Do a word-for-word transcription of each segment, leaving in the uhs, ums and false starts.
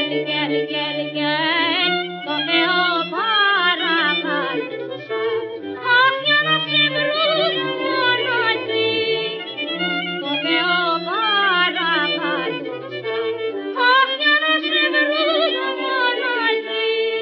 gel gel gel gel το Θεό παρακαλούσα. Αχ, για να σε βρούμε μαζί, το Θεό παρακαλούσα. Αχ, για να σε βρούμε μαζί.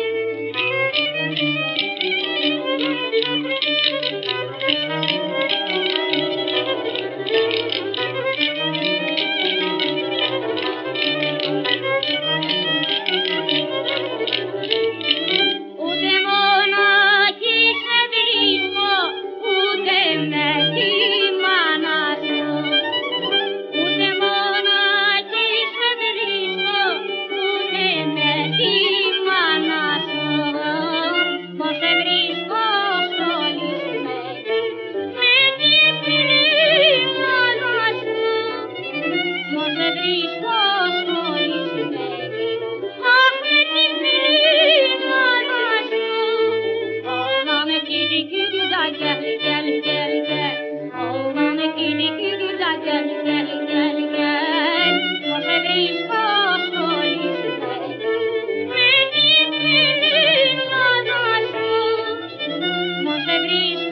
Ούτε μοναχή σε βρίσκω, ούτε με τη μάνα σου. Ούτε μοναχή σε βρίσκω, ούτε με τη μάνα σου. Πως σε βρίσκω στολισμένη με τη φιλή μάνα σου. Πως σε βρίσκω στολισμένη, αχ, με τη φιλή μάνα σου. Όλα με kitty kitty da gel gel gel gel. Όλα με kitty kitty da gel gel gel gel. Πως σε βρίσκω στολισμένη με τη φιλή μάνα σου. Πως σε βρίσκω